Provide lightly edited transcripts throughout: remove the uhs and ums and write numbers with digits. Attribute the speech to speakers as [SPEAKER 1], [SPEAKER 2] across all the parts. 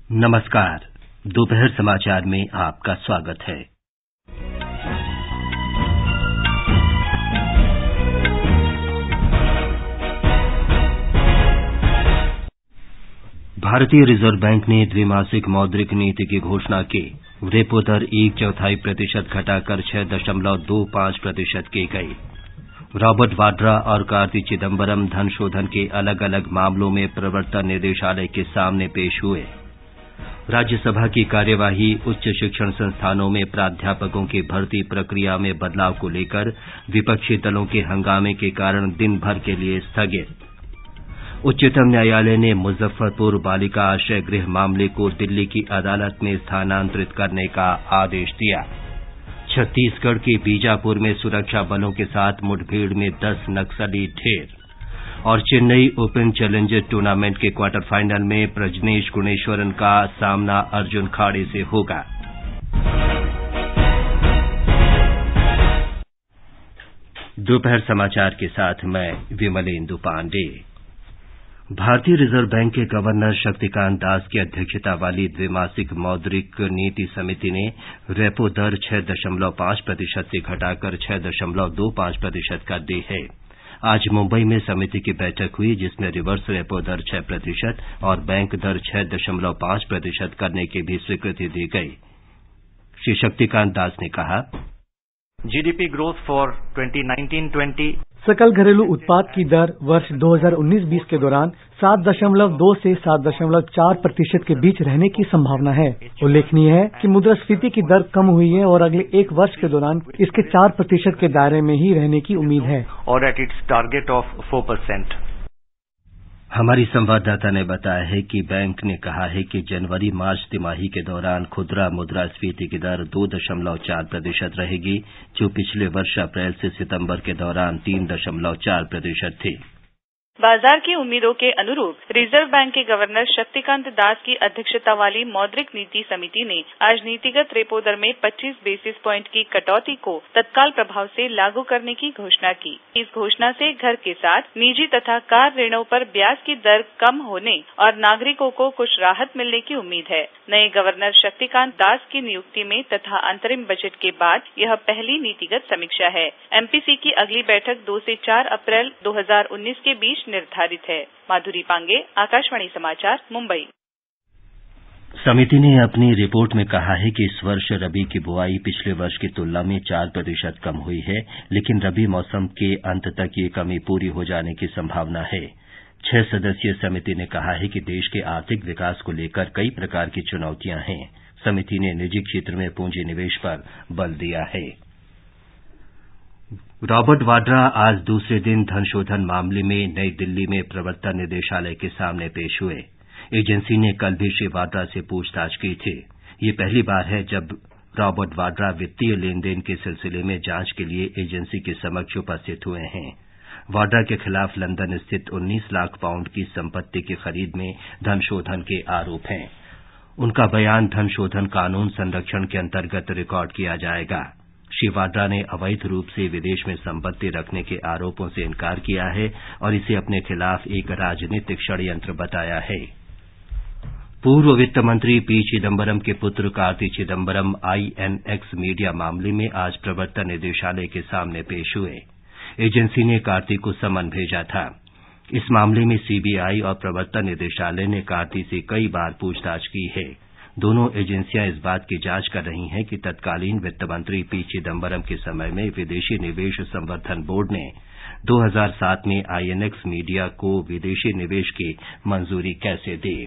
[SPEAKER 1] नमस्कार। दोपहर समाचार में आपका स्वागत है। भारतीय रिजर्व बैंक ने द्विमासिक मौद्रिक नीति की घोषणा की। रेपो दर 1/4% घटाकर 6.25% की गई। रॉबर्ट वाड्रा और कार्ति चिदम्बरम धन शोधन के अलग अलग मामलों में प्रवर्तन निदेशालय के सामने पेश हुए। राज्यसभा की कार्यवाही उच्च शिक्षण संस्थानों में प्राध्यापकों की भर्ती प्रक्रिया में बदलाव को लेकर विपक्षी दलों के हंगामे के कारण दिन भर के लिए स्थगित। उच्चतम न्यायालय ने मुजफ्फरपुर बालिका आश्रय गृह मामले को दिल्ली की अदालत में स्थानांतरित करने का आदेश दिया। छत्तीसगढ़ के बीजापुर में सुरक्षा बलों के साथ मुठभेड़ में 10 नक्सली ढेर। और चेन्नई ओपन चैलेंजर टूर्नामेंट के क्वार्टर फाइनल में प्रजनेश गुणेश्वरन का सामना अर्जुन खाड़े से होगा। दोपहर समाचार के साथ मैं विमलेंदु पांडे। भारतीय रिजर्व बैंक के गवर्नर शक्तिकांत दास की अध्यक्षता वाली द्विमासिक मौद्रिक नीति समिति ने रेपो दर 6.5% से घटाकर 6.25% कर दी है। आज मुंबई में समिति की बैठक हुई, जिसमें रिवर्स रेपो दर 6% और बैंक दर 6.5% करने की भी स्वीकृति दी गई। श्री शक्तिकांत दास ने कहा,
[SPEAKER 2] जीडीपी ग्रोथ फॉर 2019-20
[SPEAKER 3] सकल घरेलू उत्पाद की दर वर्ष 2019-20 के दौरान 7.2 से 7.4% के बीच रहने की संभावना है। उल्लेखनीय है कि मुद्रास्फीति की दर कम हुई है और अगले एक वर्ष के दौरान इसके 4% के दायरे में ही रहने की उम्मीद है
[SPEAKER 2] और एट इट्स टारगेट ऑफ 4%।
[SPEAKER 1] हमारी संवाददाता ने बताया है कि बैंक ने कहा है कि जनवरी-मार्च तिमाही के दौरान खुदरा मुद्रास्फीति की दर 2.4% रहेगी, जो पिछले वर्ष अप्रैल से सितंबर के दौरान 3.4% थी।
[SPEAKER 4] बाजार की उम्मीदों के अनुरूप रिजर्व बैंक के गवर्नर शक्तिकांत दास की अध्यक्षता वाली मौद्रिक नीति समिति ने आज नीतिगत रेपो दर में 25 बेसिस प्वाइंट की कटौती को तत्काल प्रभाव से लागू करने की घोषणा की। इस घोषणा से घर के साथ निजी तथा कार ऋणों पर ब्याज की दर कम होने और नागरिकों को कुछ राहत मिलने की उम्मीद है। नए गवर्नर शक्तिकांत दास की नियुक्ति में तथा अंतरिम बजट के बाद यह पहली नीतिगत समीक्षा है। एमपीसी की अगली बैठक 2 से 4 अप्रैल 2019 के बीच निर्धारित है। माधुरी पांगे, आकाशवाणी समाचार, मुंबई।
[SPEAKER 1] समिति ने अपनी रिपोर्ट में कहा है कि इस वर्ष रबी की बुआई पिछले वर्ष की तुलना में 4% कम हुई है, लेकिन रबी मौसम के अंत तक ये कमी पूरी हो जाने की संभावना है। 6 सदस्यीय समिति ने कहा है कि देश के आर्थिक विकास को लेकर कई प्रकार की चुनौतियां हैं। समिति ने निजी क्षेत्र में पूंजी निवेश पर बल दिया है। रॉबर्ट वाड्रा आज दूसरे दिन धनशोधन मामले में नई दिल्ली में प्रवर्तन निदेशालय के सामने पेश हुए। एजेंसी ने कल भी श्री वाड्रा से पूछताछ की थी। ये पहली बार है जब रॉबर्ट वाड्रा वित्तीय लेन देन के सिलसिले में जांच के लिए एजेंसी के समक्ष उपस्थित हुए हैं। वाड्रा के खिलाफ लंदन स्थित 19 लाख पाउंड की संपत्ति की खरीद में धनशोधन के आरोप हैं। उनका बयान धनशोधन कानून संरक्षण के अंतर्गत रिकॉर्ड किया जाएगा। श्री वाड्रा ने अवैध रूप से विदेश में संपत्ति रखने के आरोपों से इनकार किया है और इसे अपने खिलाफ एक राजनीतिक षड्यंत्र बताया है। पूर्व वित्त मंत्री पी चिदम्बरम के पुत्र कार्ति चिदम्बरम आईएनएक्स मीडिया मामले में आज प्रवर्तन निदेशालय के सामने पेश हुए। एजेंसी ने कार्ति को समन भेजा था। इस मामले में सीबीआई और प्रवर्तन निदेशालय ने कार्ति से कई बार पूछताछ की है। दोनों एजेंसियां इस बात की जांच कर रही हैं कि तत्कालीन वित्त मंत्री पी चिदम्बरम के समय में विदेशी निवेश संवर्धन बोर्ड ने 2007 में आईएनएक्स मीडिया को विदेशी निवेश की मंजूरी कैसे दी।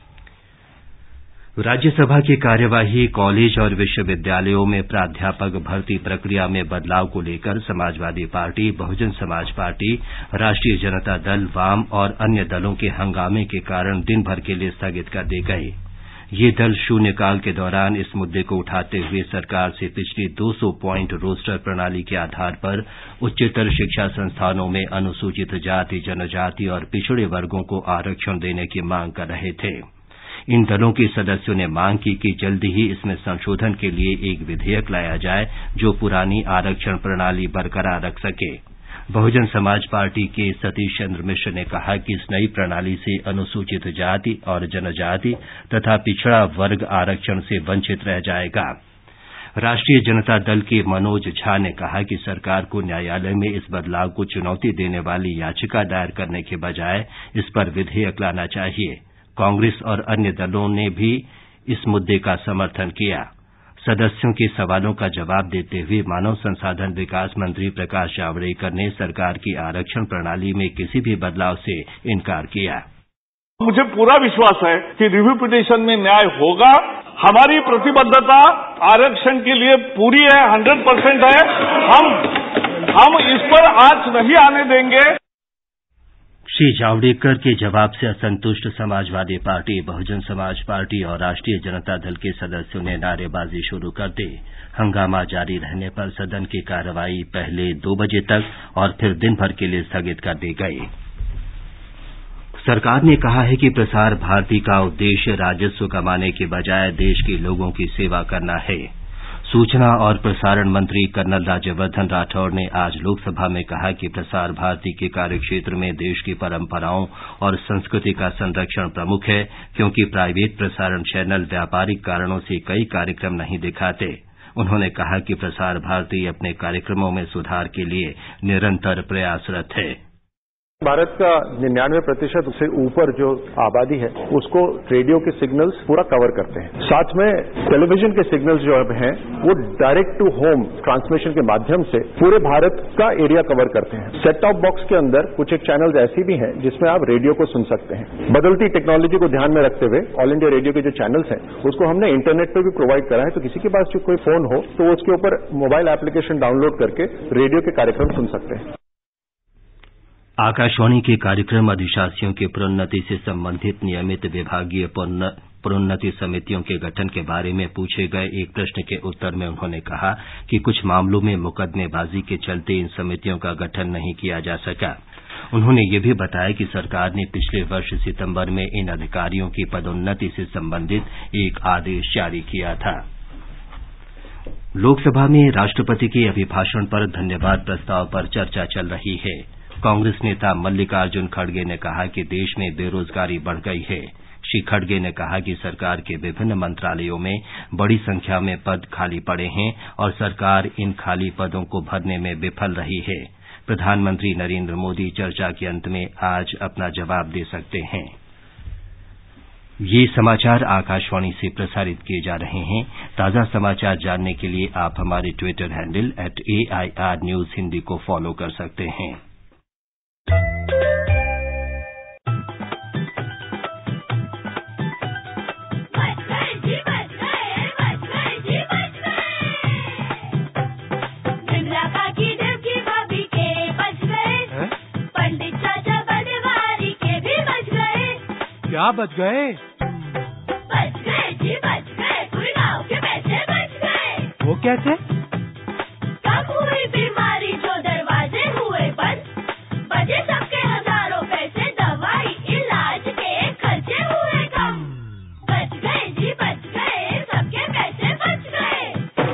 [SPEAKER 1] राज्यसभा की कार्यवाही कॉलेज और विश्वविद्यालयों में प्राध्यापक भर्ती प्रक्रिया में बदलाव को लेकर समाजवादी पार्टी, बहुजन समाज पार्टी, राष्ट्रीय जनता दल, वाम और अन्य दलों के हंगामे के कारण दिन भर के लिए स्थगित कर दी गई। ये दल शून्यकाल के दौरान इस मुद्दे को उठाते हुए सरकार से पिछली 200 पॉइंट रोस्टर प्रणाली के आधार पर उच्चतर शिक्षा संस्थानों में अनुसूचित जाति, जनजाति और पिछड़े वर्गों को आरक्षण देने की मांग कर रहे थे। इन दलों के सदस्यों ने मांग की कि जल्द ही इसमें संशोधन के लिए एक विधेयक लाया जाए जो पुरानी आरक्षण प्रणाली बरकरार रख सके। बहुजन समाज पार्टी के सतीश चंद्र मिश्र ने कहा कि इस नई प्रणाली से अनुसूचित जाति और जनजाति तथा पिछड़ा वर्ग आरक्षण से वंचित रह जाएगा। राष्ट्रीय जनता दल के मनोज झा ने कहा कि सरकार को न्यायालय में इस बदलाव को चुनौती देने वाली याचिका दायर करने के बजाय इस पर विधेयक लाना चाहिए। कांग्रेस और अन्य दलों ने भी इस मुद्दे का समर्थन किया। सदस्यों के सवालों का जवाब देते हुए मानव संसाधन विकास मंत्री प्रकाश जावड़ेकर ने सरकार की आरक्षण प्रणाली में किसी भी बदलाव से इनकार किया।
[SPEAKER 5] मुझे पूरा विश्वास है कि रिव्यू पिटीशन में न्याय होगा। हमारी प्रतिबद्धता आरक्षण के लिए पूरी है, 100% है। हम इस पर आंच नहीं आने देंगे।
[SPEAKER 1] श्री जावड़ेकर के जवाब से असंतुष्ट समाजवादी पार्टी, बहुजन समाज पार्टी और राष्ट्रीय जनता दल के सदस्यों ने नारेबाजी शुरू कर दी। हंगामा जारी रहने पर सदन की कार्रवाई पहले 2 बजे तक और फिर दिन भर के लिए स्थगित कर दी गई। सरकार ने कहा है कि प्रसार भारती का उद्देश्य राजस्व कमाने के बजाय देश के लोगों की सेवा करना है। सूचना और प्रसारण मंत्री कर्नल राज्यवर्धन राठौड़ ने आज लोकसभा में कहा कि प्रसार भारती के कार्यक्षेत्र में देश की परंपराओं और संस्कृति का संरक्षण प्रमुख है, क्योंकि प्राइवेट प्रसारण चैनल व्यापारिक कारणों से कई कार्यक्रम नहीं दिखाते। उन्होंने कहा कि प्रसार भारती अपने कार्यक्रमों में सुधार के लिए निरंतर प्रयासरत है।
[SPEAKER 6] भारत का 99% से ऊपर जो आबादी है उसको रेडियो के सिग्नल्स पूरा कवर करते हैं। साथ में टेलीविजन के सिग्नल्स जो अब हैं वो डायरेक्ट टू होम ट्रांसमिशन के माध्यम से पूरे भारत का एरिया कवर करते हैं। सेट टॉप बॉक्स के अंदर कुछ एक चैनल्स ऐसी भी हैं जिसमें आप रेडियो को सुन सकते हैं। बदलती टेक्नोलॉजी को ध्यान में रखते हुए ऑल इंडिया रेडियो के जो चैनल्स हैं उसको हमने इंटरनेट पर भी प्रोवाइड करा है, तो किसी के पास जो कोई फोन हो तो उसके ऊपर मोबाइल एप्लीकेशन डाउनलोड करके रेडियो के कार्यक्रम सुन सकते हैं।
[SPEAKER 1] आकाशवाणी के कार्यक्रम अधिशासियों की प्रोन्नति से संबंधित नियमित विभागीय प्रोन्नति समितियों के गठन के बारे में पूछे गए एक प्रश्न के उत्तर में उन्होंने कहा कि कुछ मामलों में मुकदमेबाजी के चलते इन समितियों का गठन नहीं किया जा सका। उन्होंने ये भी बताया कि सरकार ने पिछले वर्ष सितंबर में इन अधिकारियों की पदोन्नति से संबंधित एक आदेश जारी किया था। लोकसभा में राष्ट्रपति के अभिभाषण पर धन्यवाद प्रस्ताव पर चर्चा चल रही है। कांग्रेस नेता मल्लिकार्जुन खड़गे ने कहा कि देश में बेरोजगारी बढ़ गई है। श्री खड़गे ने कहा कि सरकार के विभिन्न मंत्रालयों में बड़ी संख्या में पद खाली पड़े हैं और सरकार इन खाली पदों को भरने में विफल रही है। प्रधानमंत्री नरेंद्र मोदी चर्चा के अंत में आज अपना जवाब दे सकते हैं। ये समाचार आकाशवाणी से प्रसारित किए जा रहे हैं। ताजा समाचार जानने के लिए आप हमारे Twitter handle @AIR News Hindi को फॉलो कर सकते हैं।
[SPEAKER 7] क्या बच गए?
[SPEAKER 8] बच गए जी बच गए, पूरे गांव के पैसे बच गए।
[SPEAKER 7] वो कैसे?
[SPEAKER 8] कब हुई बीमारी जो दरवाजे हुए बंद, बचे सबके हजारों पैसे, दवाई इलाज के खर्चे हुए कम। बच गए जी बच गए, सबके पैसे बच गए।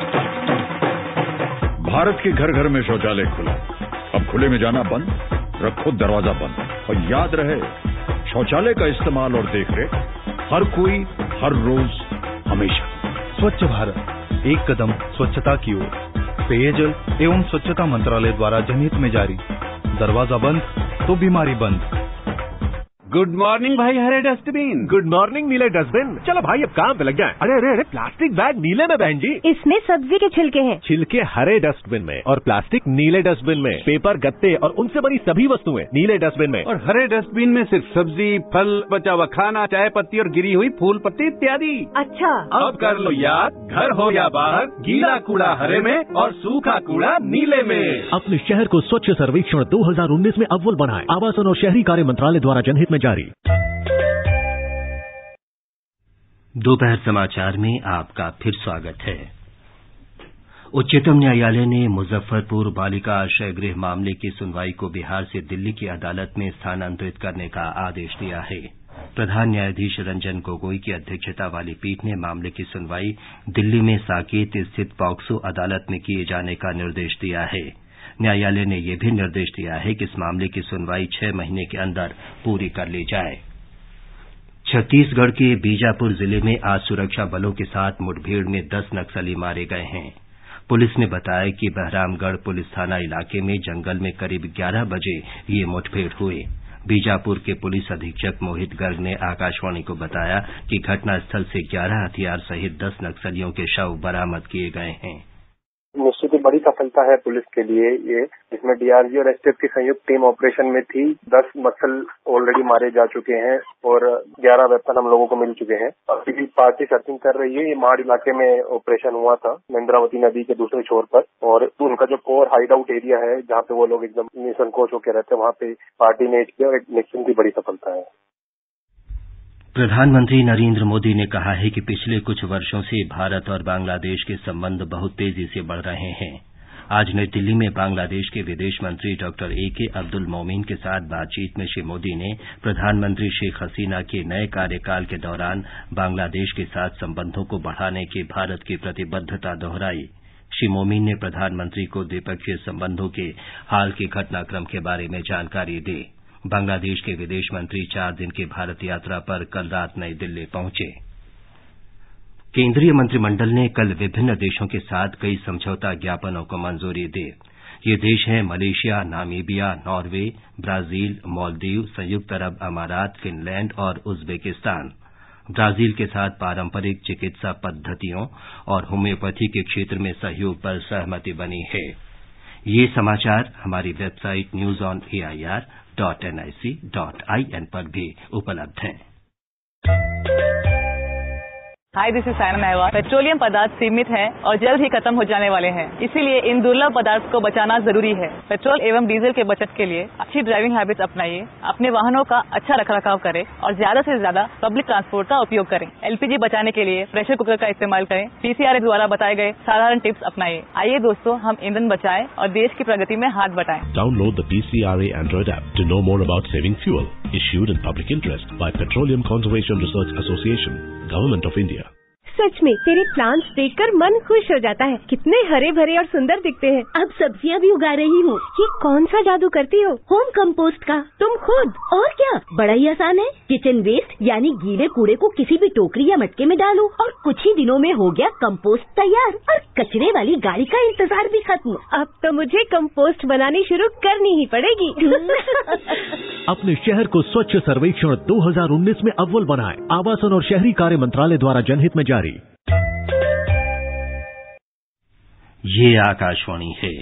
[SPEAKER 9] भारत के घर घर में शौचालय खुला, अब खुले में जाना बंद, रखो दरवाजा बंद। और याद रहे, शौचालय का इस्तेमाल और देखरेख हर कोई, हर रोज, हमेशा।
[SPEAKER 7] स्वच्छ भारत, एक कदम स्वच्छता की ओर। पेयजल एवं स्वच्छता मंत्रालय द्वारा जनहित में जारी। दरवाजा बंद तो बीमारी बंद।
[SPEAKER 10] गुड मॉर्निंग भाई हरे डस्टबिन।
[SPEAKER 11] गुड मॉर्निंग नीले डस्टबिन। चलो भाई अब काम पे लग जाए। अरे अरे अरे प्लास्टिक बैग नीले में बहन जी।
[SPEAKER 12] इसमें सब्जी के छिलके हैं।
[SPEAKER 11] छिलके हरे डस्टबिन में और प्लास्टिक नीले डस्टबिन में। पेपर, गत्ते और उनसे बनी सभी वस्तुएं नीले डस्टबिन में।
[SPEAKER 10] और हरे डस्टबिन में सिर्फ सब्जी, फल, बचा हुआ खाना, चाय पत्ती और गिरी हुई फूल पत्ती इत्यादि।
[SPEAKER 12] अच्छा,
[SPEAKER 10] अब कर लो याद, घर हो या बाहर, गीला कूड़ा हरे में और सूखा कूड़ा नीले में।
[SPEAKER 13] अपने शहर को स्वच्छ सर्वेक्षण 2019 में अव्वल बनाएं। आवासन और शहरी कार्य मंत्रालय द्वारा जनहित में जारी।
[SPEAKER 1] दोपहर समाचार में आपका फिर स्वागत है। उच्चतम न्यायालय ने मुजफ्फरपुर बालिका आश्रय गृह मामले की सुनवाई को बिहार से दिल्ली की अदालत में स्थानांतरित करने का आदेश दिया है। प्रधान न्यायाधीश रंजन गोगोई की अध्यक्षता वाली पीठ ने मामले की सुनवाई दिल्ली में साकेत स्थित पॉक्सो अदालत में किए जाने का निर्देश दिया है। न्यायालय ने यह भी निर्देश दिया है कि इस मामले की सुनवाई 6 महीने के अंदर पूरी कर ली जाए। छत्तीसगढ़ के बीजापुर जिले में आज सुरक्षा बलों के साथ मुठभेड़ में 10 नक्सली मारे गए हैं। पुलिस ने बताया कि बहरामगढ़ पुलिस थाना इलाके में जंगल में करीब 11 बजे ये मुठभेड़ हुई। बीजापुर के पुलिस अधीक्षक मोहित गर्ग ने आकाशवाणी को बताया कि घटनास्थल से 11 हथियार सहित 10 नक्सलियों के शव बरामद किए गए हैं।
[SPEAKER 12] निश्चित ही बड़ी सफलता है पुलिस के लिए ये, जिसमें डीआरजी और एसटीएफ की संयुक्त टीम ऑपरेशन में थी। 10 नक्सल ऑलरेडी मारे जा चुके हैं और 11 वेपन हम लोगों को मिल चुके हैं। अभी भी पार्टी सर्चिंग कर रही है। ये माड़ इलाके में ऑपरेशन हुआ था, इंद्रावती नदी के दूसरे छोर पर, और उनका जो कोर हाइड आउट एरिया है जहाँ पे वो लोग एकदम निसंकोच होकर रहते हैं, वहाँ पे पार्टी ने किया और एक निश्चित ही बड़ी सफलता है।
[SPEAKER 1] प्रधानमंत्री नरेंद्र मोदी ने कहा है कि पिछले कुछ वर्षों से भारत और बांग्लादेश के संबंध बहुत तेजी से बढ़ रहे हैं। आज नई दिल्ली में बांग्लादेश के विदेश मंत्री डॉक्टर ए.के. अब्दुल मोमिन के साथ बातचीत में श्री मोदी ने प्रधानमंत्री शेख हसीना के नए कार्यकाल के दौरान बांग्लादेश के साथ संबंधों को बढ़ाने की भारत की प्रतिबद्धता दोहराई। श्री मोमिन ने प्रधानमंत्री को द्विपक्षीय संबंधों के हाल के घटनाक्रम के बारे में जानकारी दी। बांग्लादेश के विदेश मंत्री 4 दिन की भारत यात्रा पर कल रात नई दिल्ली पहुंचे। केंद्रीय मंत्रिमंडल ने कल विभिन्न देशों के साथ कई समझौता ज्ञापनों को मंजूरी दी। ये देश हैं Malaysia, Namibia, Norway, Brazil, Maldives, संयुक्त अरब अमारात, फिनलैंड और उज्बेकिस्तान। ब्राजील के साथ पारंपरिक चिकित्सा पद्धतियों और होम्योपैथी के क्षेत्र में सहयोग पर सहमति बनी है। ये समाचार हमारी वेबसाइट newsonair.nic.in पर भी उपलब्ध हैं।
[SPEAKER 14] Hi, this is Saina Nehwal. Petroleum पदार्थ सीमित हैं और जल्द ही खत्म हो जाने वाले हैं, इसीलिए इन दुर्लभ पदार्थ को बचाना जरूरी है। पेट्रोल एवं डीजल के बचत के लिए अच्छी ड्राइविंग हैबिट्स अपनाइए, अपने वाहनों का अच्छा रखरखाव करें और ज्यादा से ज्यादा पब्लिक ट्रांसपोर्ट का उपयोग करें। एलपीजी बचाने के लिए प्रेशर कुकर का इस्तेमाल करें। पीसीआरए द्वारा बताए गए साधारण टिप्स अपनाइए। आइए दोस्तों, हम ईंधन बचाएं और देश की प्रगति में हाथ बटाएं।
[SPEAKER 13] Download the PCRA Android app to know more about saving fuel. Issued in public interest by Petroleum Conservation Research Association, Government of India.
[SPEAKER 15] सच में तेरे प्लांट्स देखकर मन खुश हो जाता है। कितने हरे भरे और सुंदर दिखते हैं। अब सब्जियां भी उगा रही हूँ। ये कौन सा जादू करती हो? होम कंपोस्ट का। तुम खुद? और क्या, बड़ा ही आसान है। किचन वेस्ट यानी गीले कूड़े को किसी भी टोकरी या मटके में डालो और कुछ ही दिनों में हो गया कंपोस्ट तैयार और कचरे वाली गाड़ी का इंतजार भी खत्म। अब तो मुझे कंपोस्ट बनानी शुरू करनी ही पड़ेगी।
[SPEAKER 13] अपने शहर को स्वच्छ सर्वेक्षण 2019 में अव्वल बनाएं। आवासन और शहरी कार्य मंत्रालय द्वारा जनहित में जारी।
[SPEAKER 1] ये आकाशवाणी है।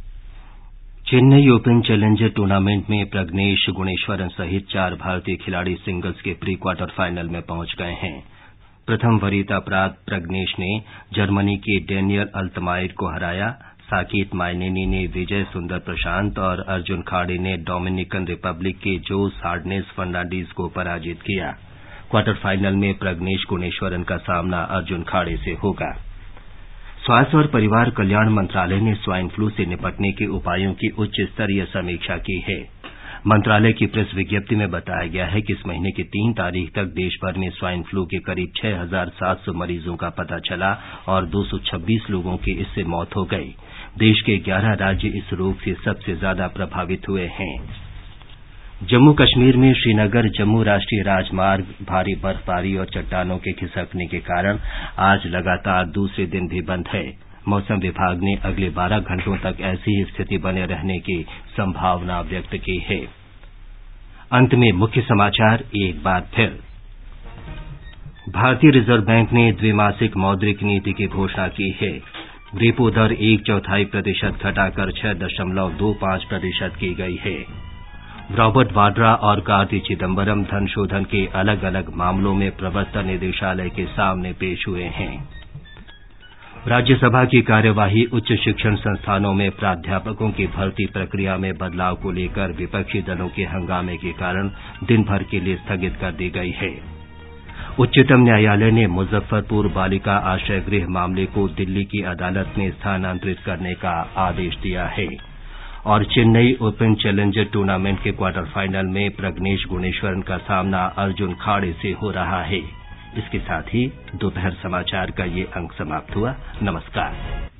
[SPEAKER 1] चेन्नई ओपन चैलेंजर टूर्नामेंट में प्रज्ञेश गुणेश्वरन सहित 4 भारतीय खिलाड़ी सिंगल्स के प्री क्वार्टर फाइनल में पहुंच गए हैं। प्रथम वरीयता प्राप्त प्रज्ञेश ने जर्मनी के डेनियल अल्तमायर को हराया। साकेत माइनेनी ने विजय सुंदर प्रशांत और अर्जुन खाड़े ने डोमिनिकन रिपब्लिक के जोस हार्डनेस फर्नांडीज को पराजित किया। क्वार्टर फाइनल में प्रज्ञेश गुणेश्वरन का सामना अर्जुन खाड़े से होगा। स्वास्थ्य और परिवार कल्याण मंत्रालय ने स्वाइन फ्लू से निपटने के उपायों की उच्च स्तरीय समीक्षा की है। मंत्रालय की प्रेस विज्ञप्ति में बताया गया है कि इस महीने की 3 तारीख तक देश भर में स्वाइन फ्लू के करीब 6,700 मरीजों का पता चला और 226 लोगों की इससे मौत हो गई। देश के 11 राज्य इस रोग से सबसे ज्यादा प्रभावित हुए हैं। जम्मू कश्मीर में श्रीनगर जम्मू राष्ट्रीय राजमार्ग भारी बर्फबारी और चट्टानों के खिसकने के कारण आज लगातार दूसरे दिन भी बंद है। मौसम विभाग ने अगले 12 घंटों तक ऐसी ही स्थिति बने रहने की संभावना व्यक्त की है। अंत में मुख्य समाचार एक बार फिर। भारतीय रिजर्व बैंक ने द्विमासिक मौद्रिक नीति की घोषणा की है। रेपो दर 0.25% घटाकर 6.25% की गई है। रॉबर्ट वाड्रा और कार्ति चिदम्बरम धन शोधन के अलग अलग मामलों में प्रवर्तन निदेशालय के सामने पेश हुए हैं। राज्यसभा की कार्यवाही उच्च शिक्षण संस्थानों में प्राध्यापकों की भर्ती प्रक्रिया में बदलाव को लेकर विपक्षी दलों के हंगामे के कारण दिन भर के लिए स्थगित कर दी गई है। उच्चतम न्यायालय ने मुजफ्फरपुर बालिका आश्रय गृह मामले को दिल्ली की अदालत में स्थानांतरित करने का आदेश दिया है। और चेन्नई ओपन चैलेंजर टूर्नामेंट के क्वार्टर फाइनल में प्रज्ञेश गुणेश्वरन का सामना अर्जुन खाड़े से हो रहा है। इसके साथ ही दोपहर समाचार का ये अंक समाप्त हुआ। नमस्कार।